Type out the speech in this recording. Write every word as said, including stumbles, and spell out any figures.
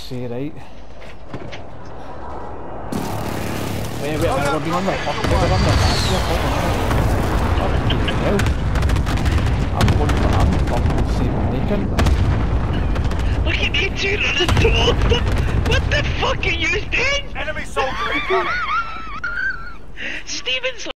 say, right? Wait, wait, we're being under attack, we're under attack here, fucking hell. I'm going for, I'm fucking saving Lincoln. Look at me two running towards them! What the fuck are you doing? Enemy soldier incoming! Steven's